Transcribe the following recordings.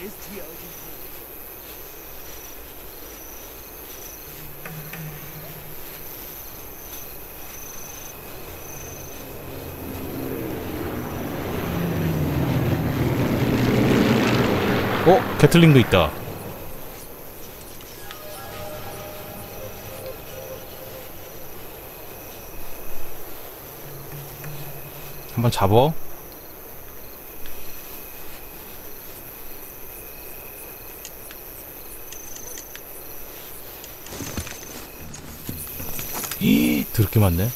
게틀링도 있다. 한번 잡어. 더럽게 많네.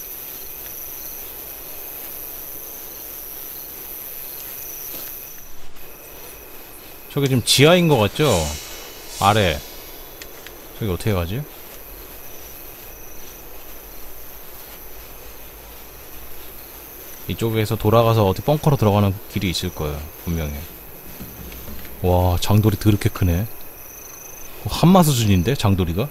저게 지금 지하인 것 같죠? 아래. 저기 어떻게 가지? 이쪽에서 돌아가서 어디 벙커로 들어가는 길이 있을 거예요. 분명히. 와, 장돌이 더럽게 크네. 한마 수준인데? 장돌이가?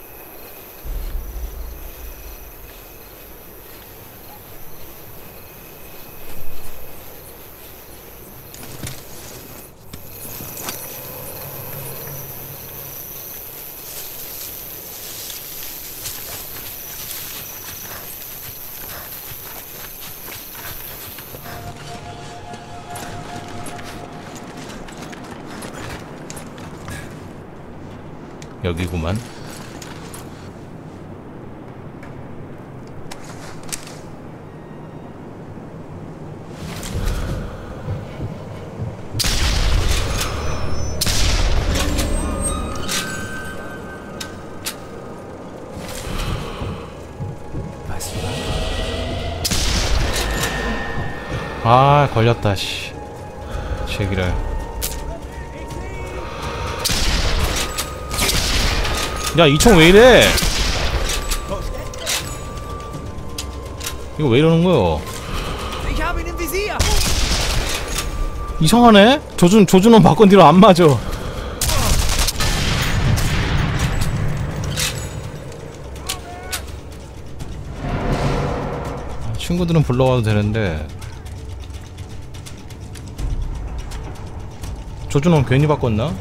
여기구만. 아, 걸렸다, 씨. 제기랄. 야, 이 총 왜 이래? 이거 왜 이러는 거요? 이상하네? 조준원 바꾼 뒤로 안 맞아. 친구들은 불러와도 되는데 조준원 괜히 바꿨나?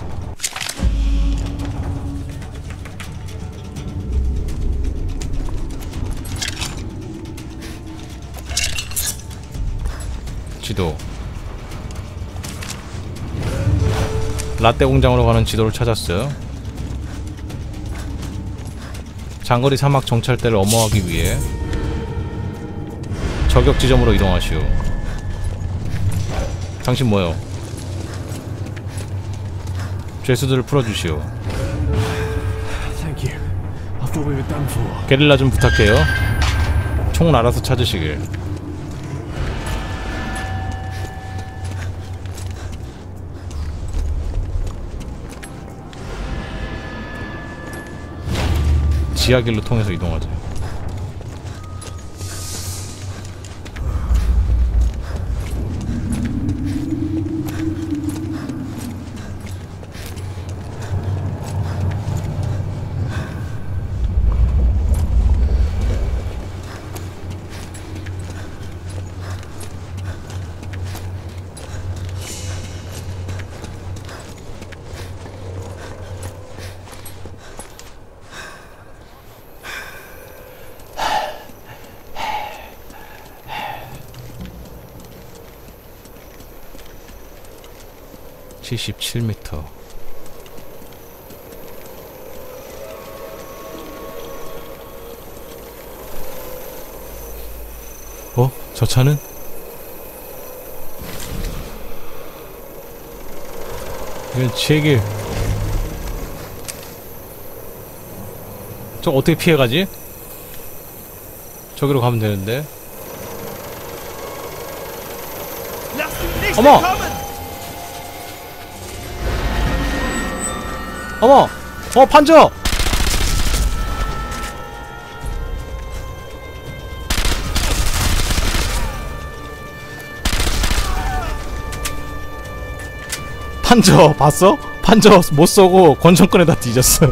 지도. 라떼 공장으로 가는 지도를 찾았어요. 장거리 사막 정찰대를 엄호하기 위해 저격 지점으로 이동하시오. 당신 뭐요? 죄수들을 풀어주시오. 게릴라 좀 부탁해요. 총을 알아서 찾으시길. 지하길로 통해서 이동하자. (77m) 저 차는? 이건 제길. 저 어떻게 피해가지? 저기로 가면 되는데. 어머! 어머! 판저! 판저 봤어? 판저 못 쏘고 권총권에다 뒤졌어.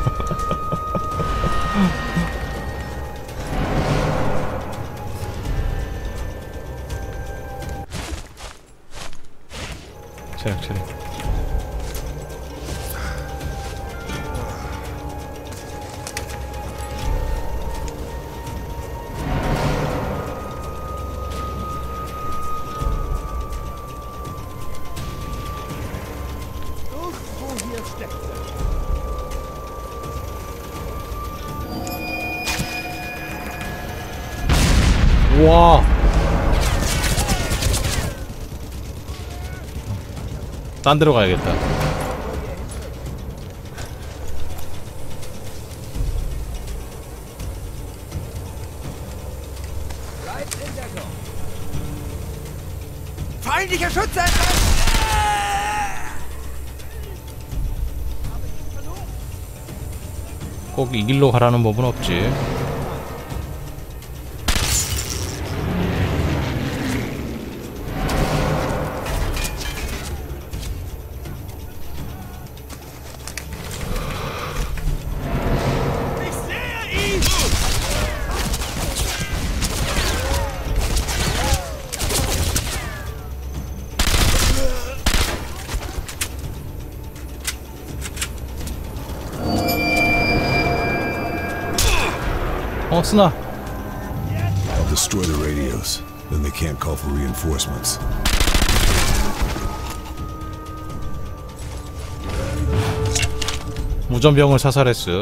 체력. 우와. 딴 데로 가야겠다. Feindlicher Schütze! 꼭 이 길로 가라는 법은 없지. 스나. I'll destroy the radios. Then they can't call for reinforcements. 무전병을 사살했어.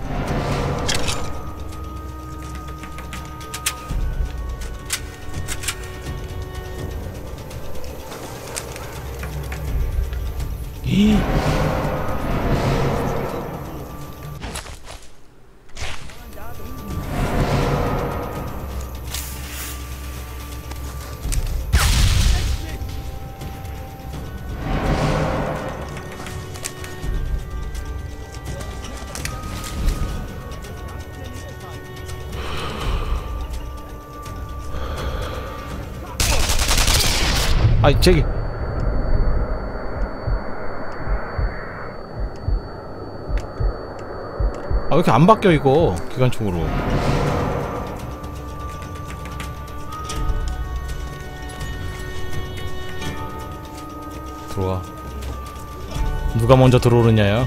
아이 저기 아 왜 이렇게 안 바뀌어 이거 기관총으로. 들어와. 누가 먼저 들어오느냐요.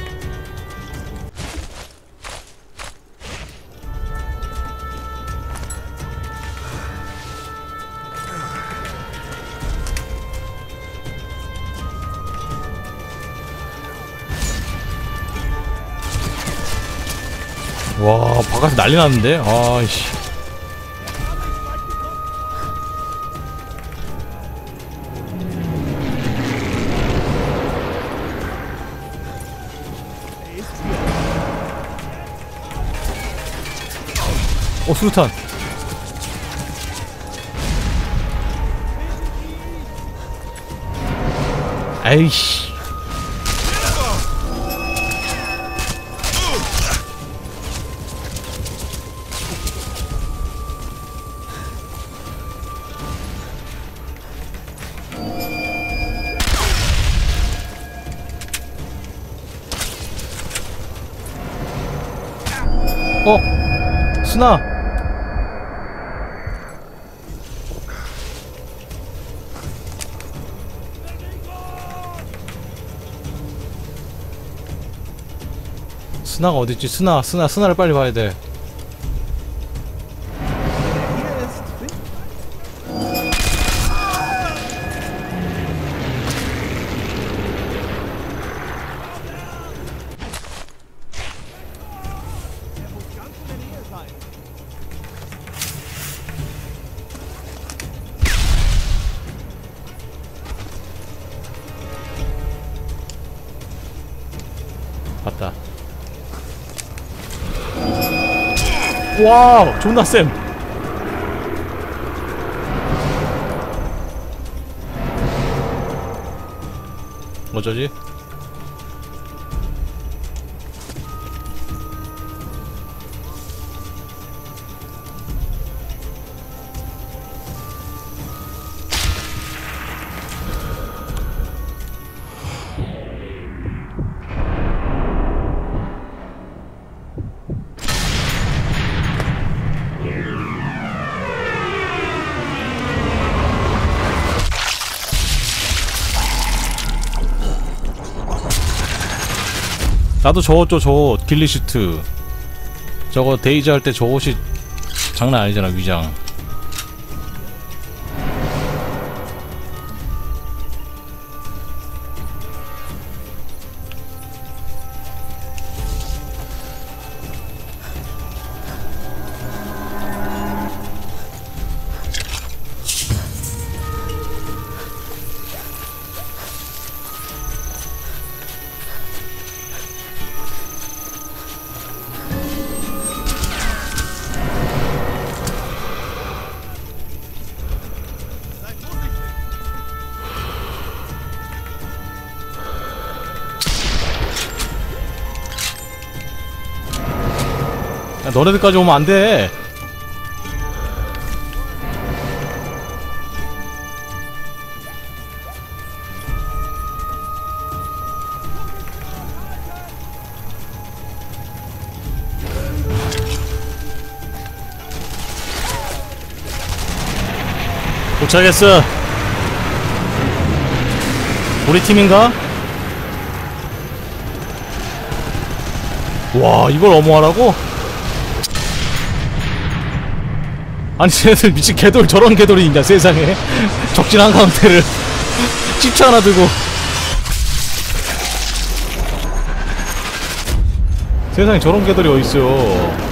와 바깥에 난리 났는데. 아이씨. 수류탄. 아이씨. 스나. 스나가 어딨지? 스나를 빨리 봐야 돼. 봤다. 와, 존나 쌤. 어쩌지? 나도 저 딜리슈트 저거 데이지 할 때 저 옷이 장난 아니잖아. 위장. 야, 너네들까지 오면 안 돼. 도착했어. 우리 팀인가? 와, 이걸 엄호하라고? 아니, 쟤네들 미친 개돌, 저런 개돌이 있냐, 세상에. 적진 한가운데를 찝차 하나 들고. 세상에 저런 개돌이 어딨어요.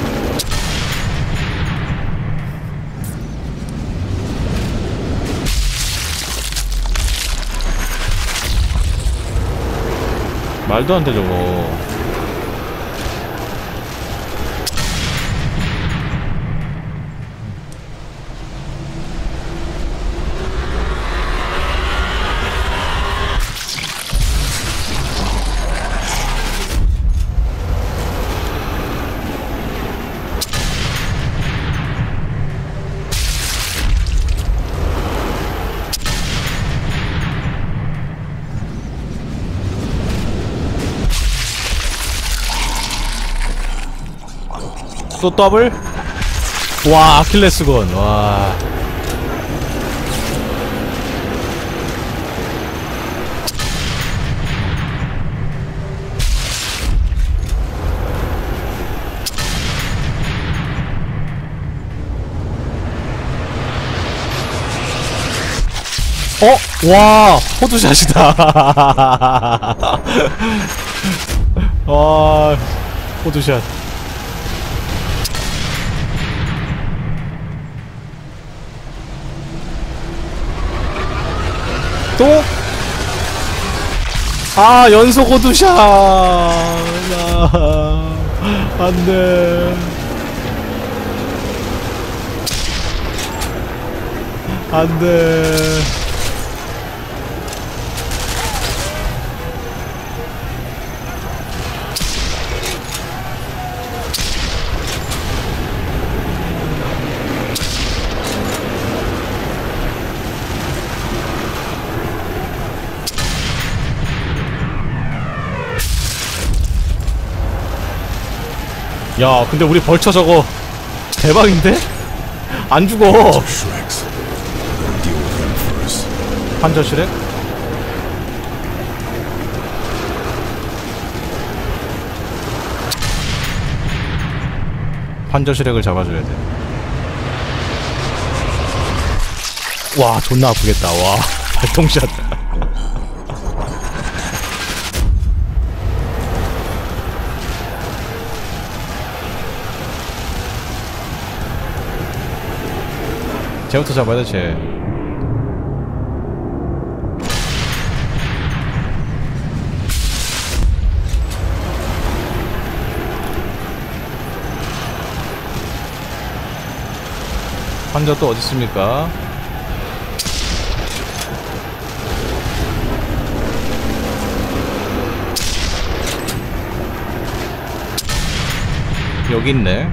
말도 안 돼, 저거. 또 더블? 와, 아킬레스건. 와. 와, 호두샷이다. 와, 호두샷. 또? 아, 연속 호두샷. 안돼. 안돼. 야, 근데 우리 벌처 저거 대박인데? 안 죽어. Shreks. Deal with them first. 판저시래? 판저시렉을 잡아줘야 돼. 와, 존나 아프겠다. 와, 발통샷. 쟤부터 잡아야 돼, 쟤. 환자 또 어딨습니까? 여기 있네.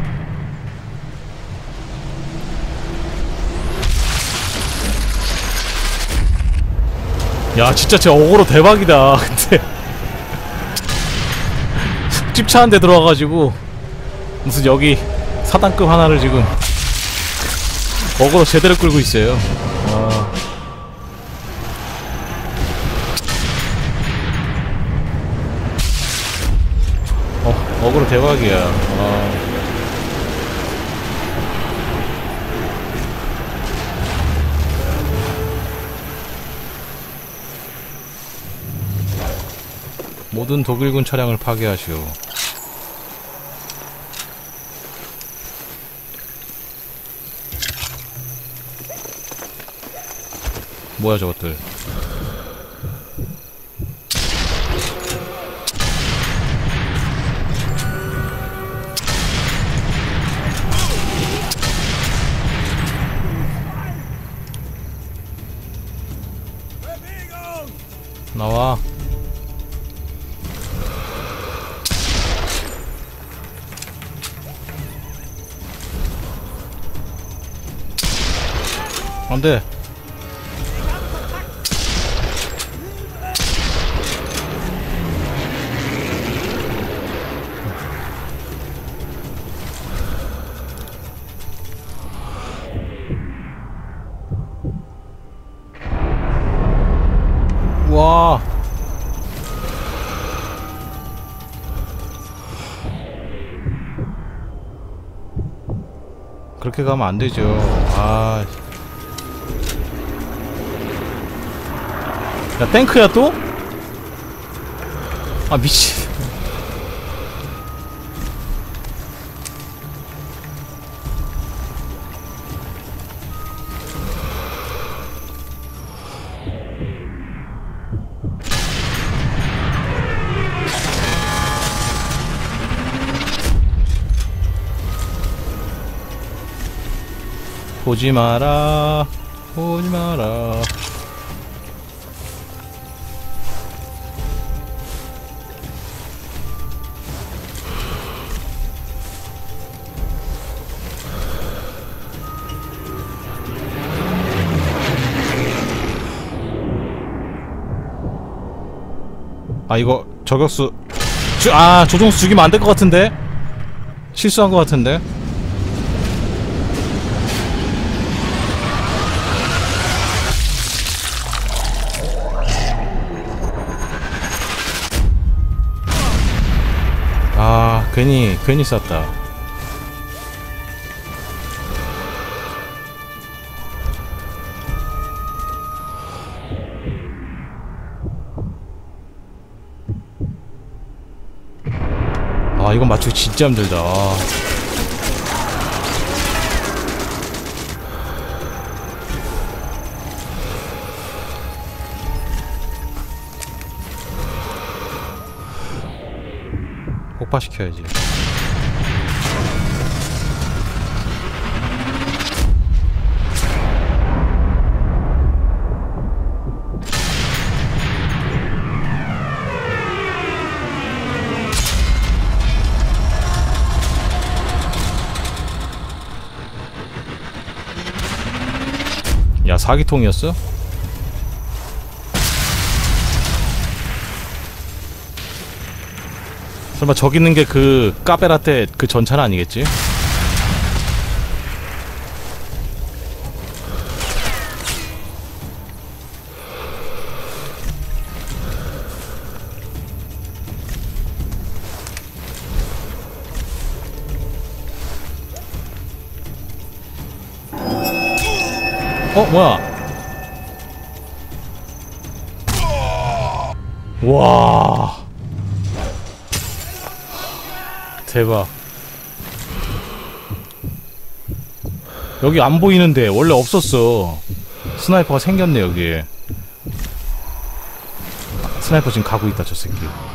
야, 진짜 쟤 어그로 대박이다. 근데 찝차한 데 들어와가지고 무슨 여기 사단급 하나를 지금 어그로 제대로 끌고 있어요. 어그로 대박이야. 모든 독일군 차량을 파괴하시오. 뭐야 저것들. 나와. 안돼. 와. 그렇게 가면 안 되죠. 아. 야, 탱크야 또? 아, 미친. 보지 마라, 보지 마라. 아, 이거 저격수 조종수 죽이면 안 될 것 같은데? 실수한 것 같은데? 아, 괜히 쐈다. 아, 이건 맞추기 진짜 힘들다. 폭파시켜야지. 야, 사기통이었어? 설마 저기 있는 게 그 카페라떼 그 전차는 아니겠지? 뭐야? 와, 대박. 여기 안 보이는데 원래 없었어. 스나이퍼가 생겼네 여기에. 스나이퍼 지금 가고 있다 저 새끼.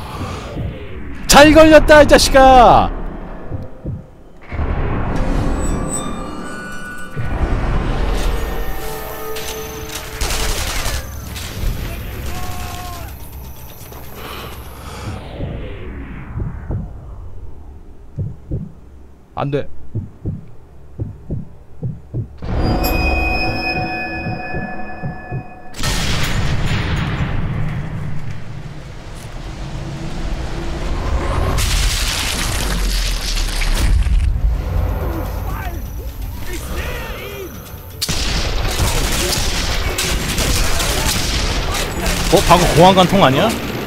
잘 걸렸다 이 자식아. 안 돼. 방금 고환관통 아니야?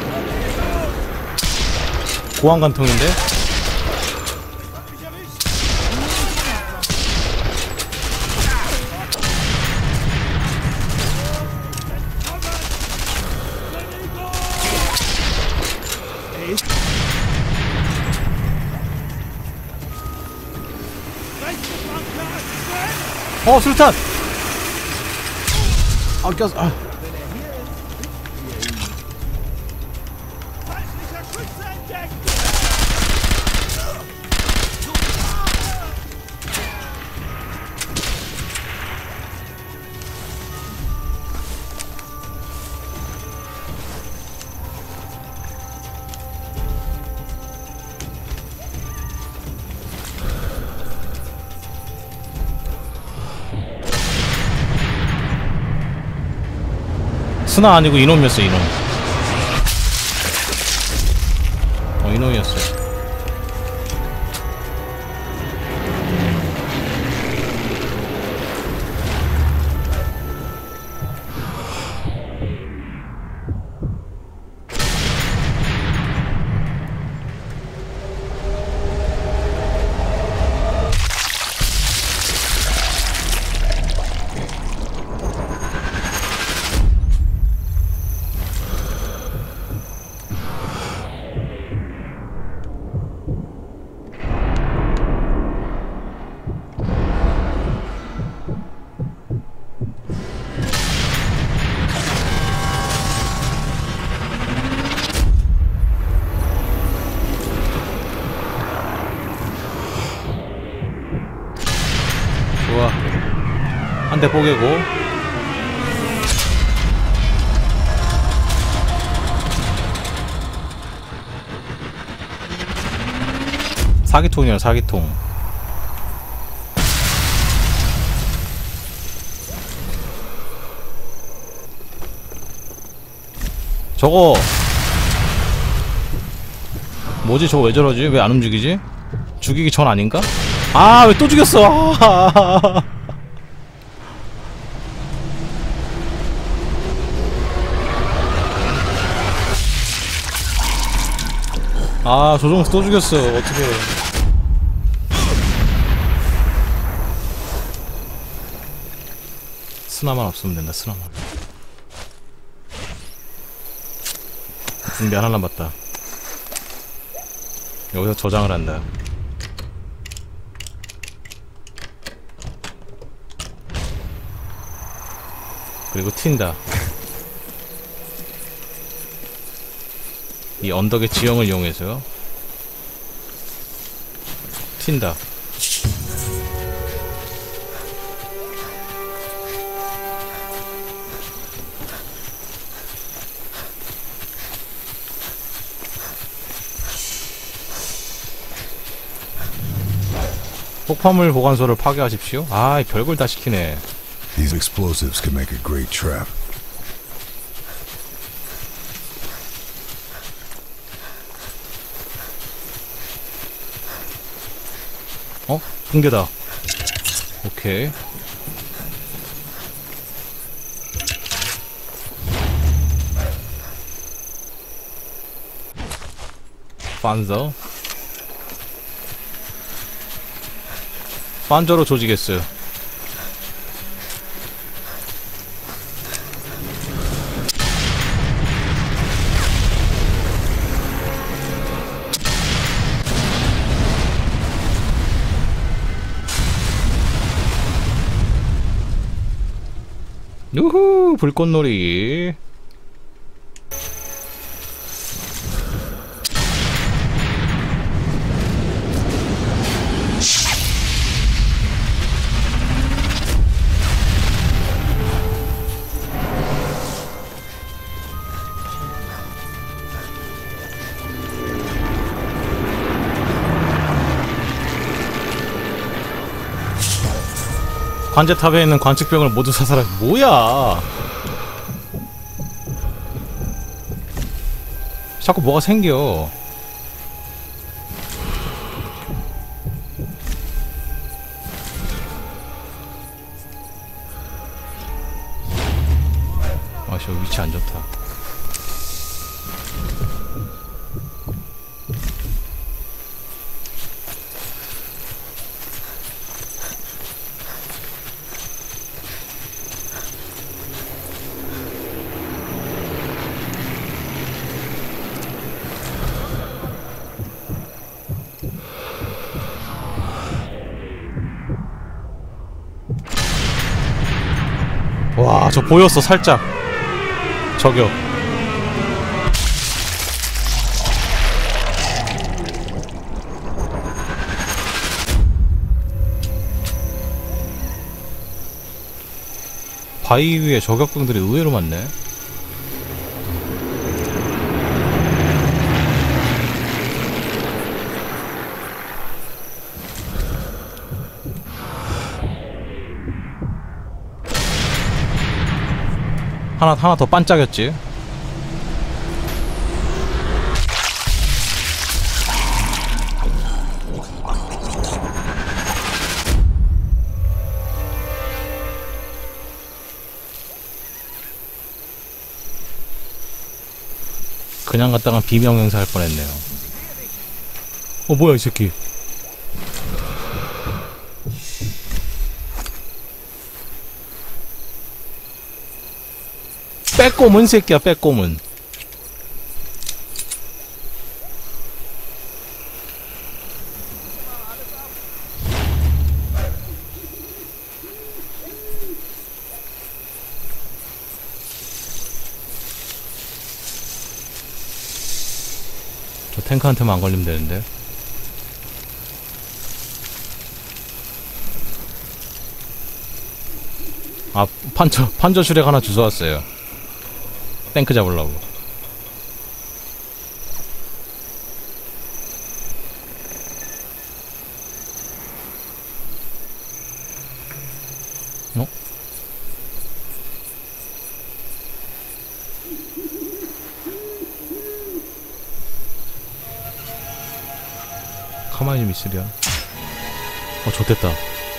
고환관통인데? 술탄! 꼈어. 스나 아니고 이놈이었어, 이놈. 이놈이었어. 좋아. 한 대 뽀개고. 사기통이야, 사기통. 저거 뭐지? 저거 왜 저러지? 왜 안 움직이지? 죽이기 전 아닌가? 아, 왜 또 죽였어? 아, 조종수 또 죽였어. 어떡해. 스나만 없으면 된다, 스나만. 준비 하나 남았다. 여기서 저장을 한다. 그리고 튄다. 이 언덕의 지형을 이용해서요. 튄다. 폭파물 보관소를 파괴하십시오. 아, 별걸 다 시키네. These explosives can make a great trap. 어? 붕대다. 오케이. 판저. 판저로 조지겠어요. 우후, 불꽃놀이. 관제탑에 있는 관측병을 모두 사살하. 뭐야? 자꾸 뭐가 생겨. 아, 저 위치 안 좋다. 와, 저 보였어, 살짝. 저격. 바위 위에 저격병들이 의외로 많네. 하나 더 반짝였지. 그냥 갔다가 비명행사 할 뻔했네요. 뭐야 이 새끼. 빼꼼은 새끼야, 빼꼼은. 저 탱크한테만 안 걸리면 되는데. 아, 판저 슈렉 하나 주워왔어요. 탱크 잡으려고. 어? 가만히 좀 있으랴. 좋댔다.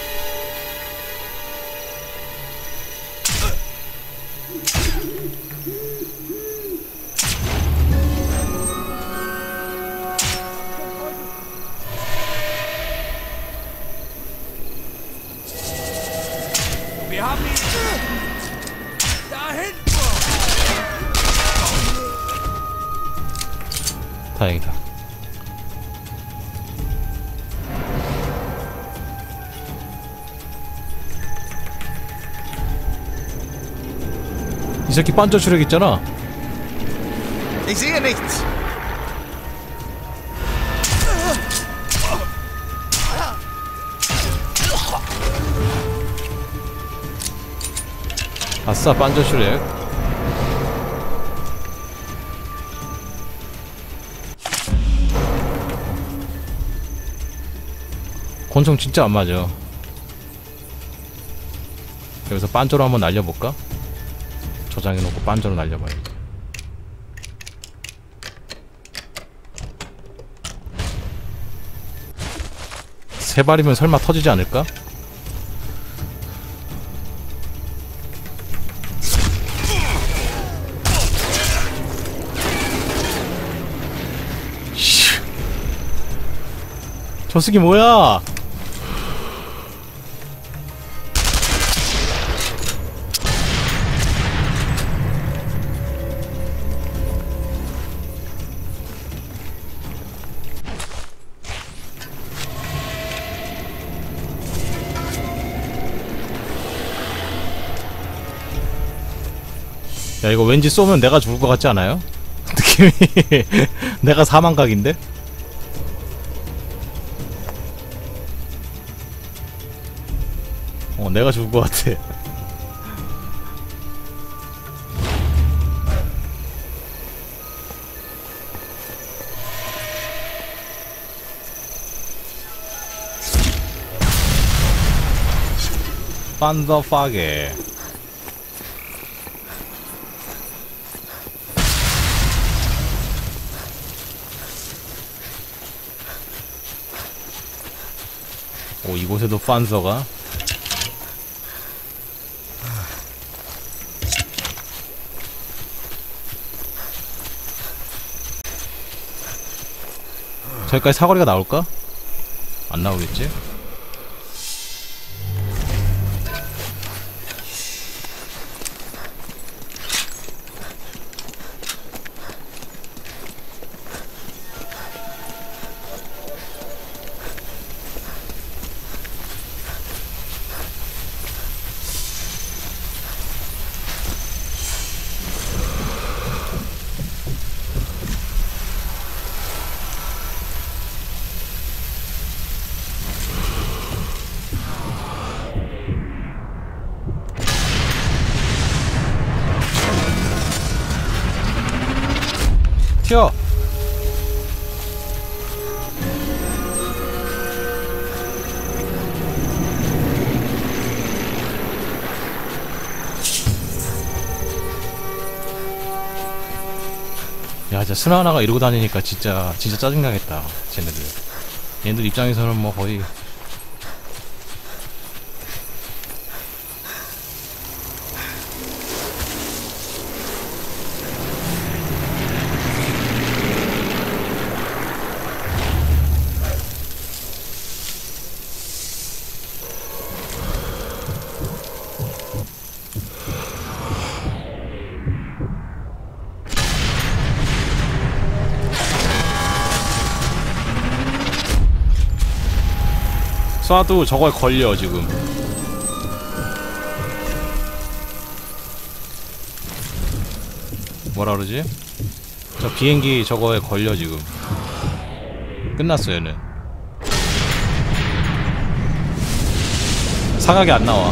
다행이다. 이 새끼 반저 추력 있잖아. Ich sehe nichts. 아싸, 반저 슈렉. 권총 진짜 안 맞아. 여기서 반저로 한번 날려볼까? 저장해놓고 반저로 날려봐야겠다. 세 발이면 설마 터지지 않을까? 저 새끼 뭐야? 야, 이거 왠지 쏘면 내가 죽을 것 같지 않아요? 느낌이 내가 사망각인데? 내가 죽을 것 같아. 판더파게. 이곳에도 판서가. 저기까지 사거리가 나올까? 안 나오겠지? 진짜 스나 하나가 이러고 다니니까 진짜 짜증나겠다. 쟤네들. 얘네들 입장에서는 뭐 거의 쏴도 저거에 걸려 지금. 뭐라 그러지? 저 비행기 저거에 걸려 지금. 끝났어 얘는. 사각이 안 나와.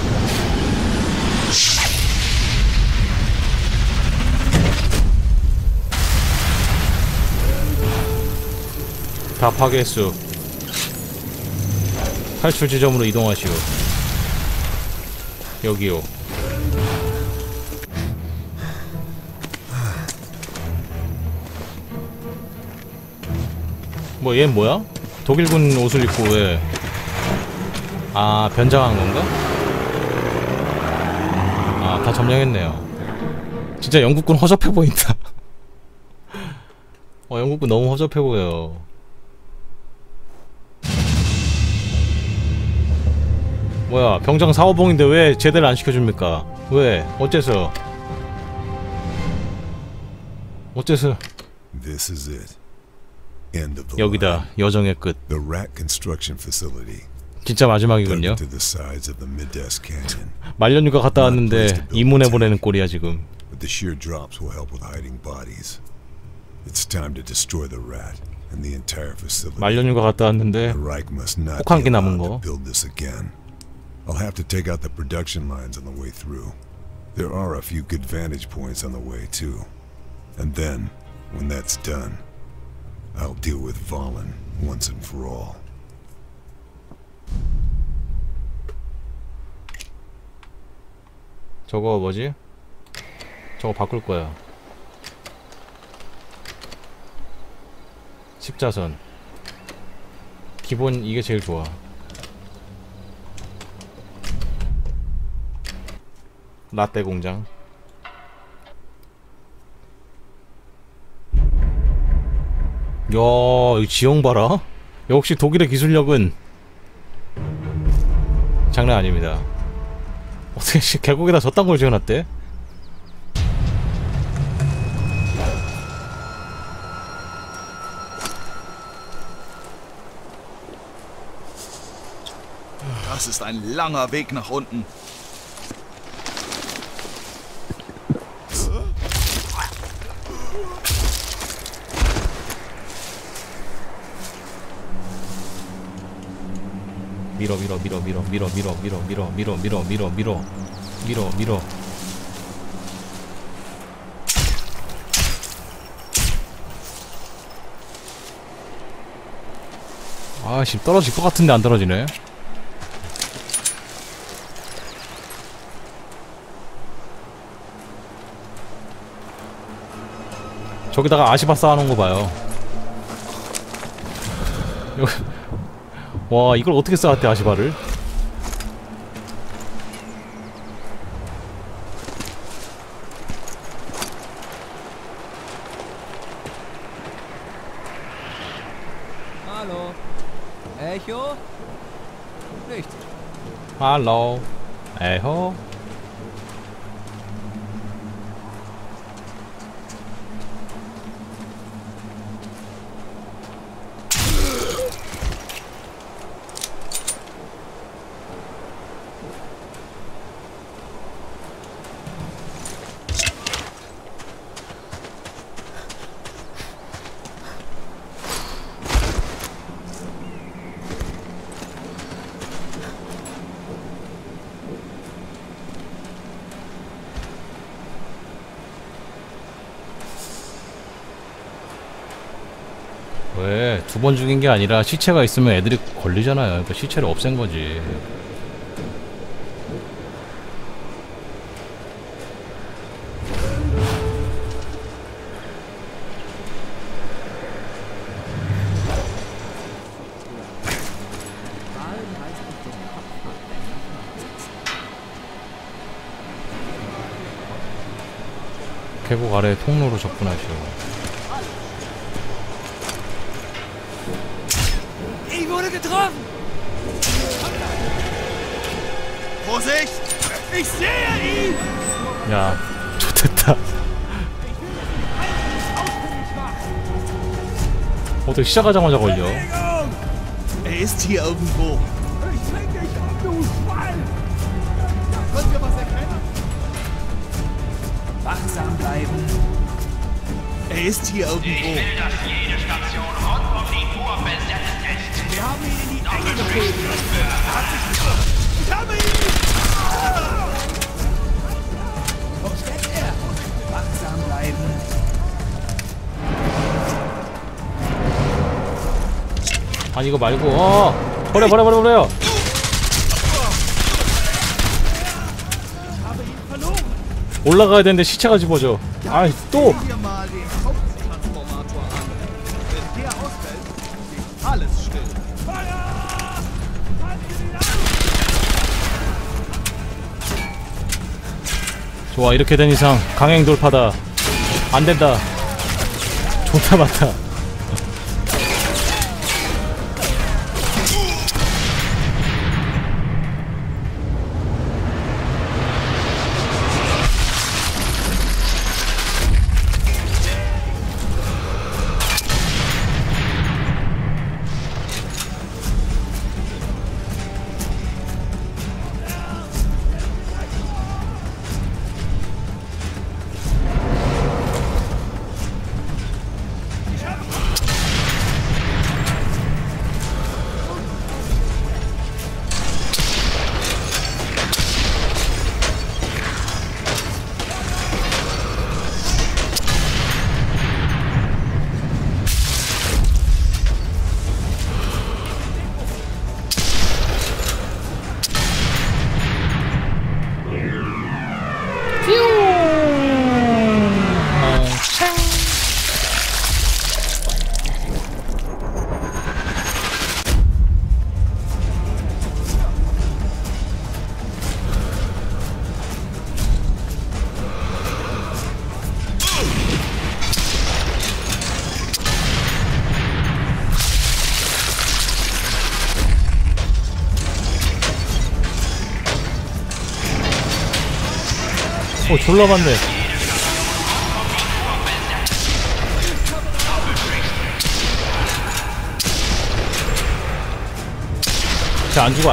다 파괴했어. 탈출 지점으로 이동하시오. 여기요. 뭐 얘 뭐야? 독일군 옷을 입고 왜? 아 변장한 건가? 아 다 점령했네요. 진짜 영국군 허접해 보인다. 영국군 너무 허접해 보여. 뭐야 병장 4호봉인데 왜 제대를 안 시켜줍니까? 왜? 어째서? This is it. End of the 여기다 line. 여정의 끝. The rat construction facility. 진짜 Dug 마지막이군요. into the sides of the Midas Canyon. 말년휴가 갔다 왔는데 이문에 보내는 꼴이야 지금. But the sheer drops will help with hiding bodies. It's time to destroy the rat and the entire facility. 말년휴가 갔다 왔는데 The Reich must not be 혹한기 남은 allowed to 거. build this again. I'll have to take out the production lines on the way through. There are a few good vantage points on the way too. And then, when that's done, I'll deal with Vahlen once and for all. 저거 뭐지? 저거 바꿀 거야. 십자선. 기본 이게 제일 좋아. 라떼 공장. 야, 이 지형 봐라. 역시 독일의 기술력은 장난 아닙니다. 어떻게 계곡에다 저딴 걸 지어놨대? Das ist ein langer Weg nach unten. 밀어 밀어 밀어 밀어 밀어 밀어 밀어 밀어 밀어 밀어 밀어 밀어 밀어 밀어. 아씨 떨어질 것 같은데 안 떨어지네. 저기다가 아시바 쌓아놓은 거 봐요. 와 이걸 어떻게 쌓았대 아시바를? Hallo. Echo? Richtig. 할로 에호. 왜? 두 번 죽인 게 아니라 시체가 있으면 애들이 걸리잖아요. 그러니까 시체를 없앤 거지. 계곡 아래 통로로 접근하시오. Ich wurde getroffen! Vorsicht! Ich sehe ihn! 야, 좋됐다. 어떻게 시작하자마자 걸려? Er ist hier irgendwo. Ich bring dich um, du Schwein! Können wir was erkennen? Wachsam bleiben. Er ist hier Ich irgendwo. will, dass jede Station rund um die Uhr besetzt ist. Wir haben ihn in die Enge getrieben. Ich habe ihn! Wo steckt er? Wachsam bleiben. 아니 이거 말고 버려. 올라가야 되는데 시체가 집어져. 아이 또. Sieh dir mal den Haupttransformator an. Wenn der ausfällt, steht alles still. 좋아, 이렇게 된 이상 강행 돌파다. 안 된다. 좋다 맞다. 졸라 많네. 자, 안 죽어.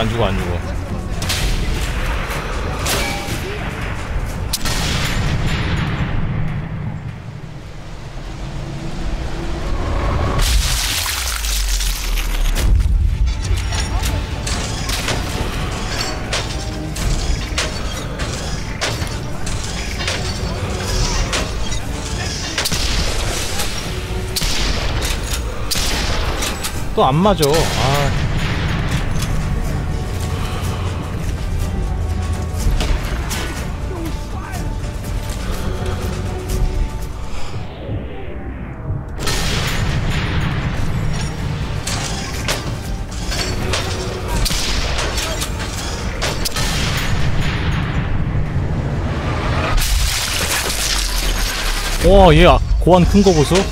또 안 맞아. 와, 얘 고안 큰 거 보소.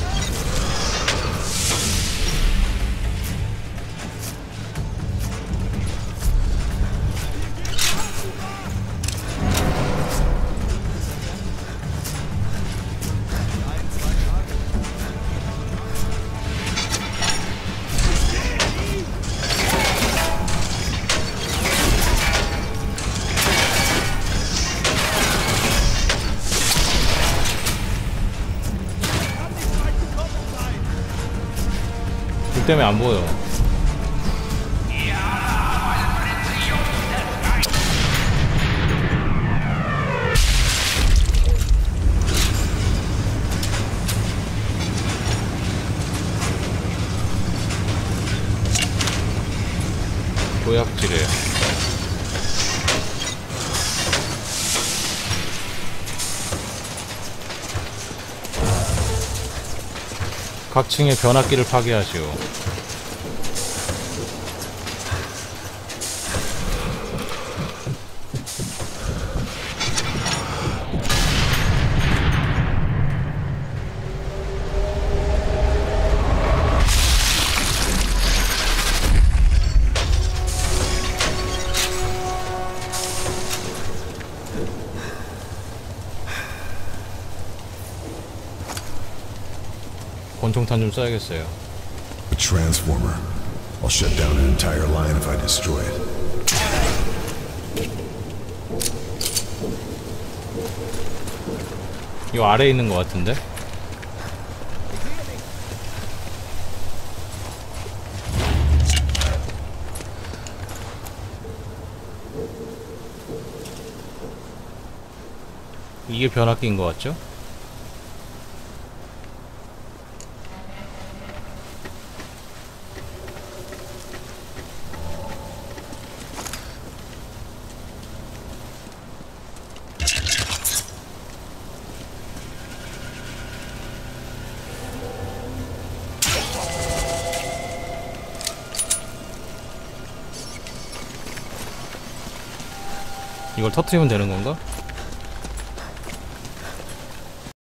불 때문에 안 보여. 도약질에 각 층의 변압기를 파괴하시오. 방탄 좀 써야겠어요. A transformer. I'll shut down an entire line if I destroy it. 요 아래에 있는 것 같은데? 이게 변압기인 것 같죠? 이걸 터트리면 되는 건가?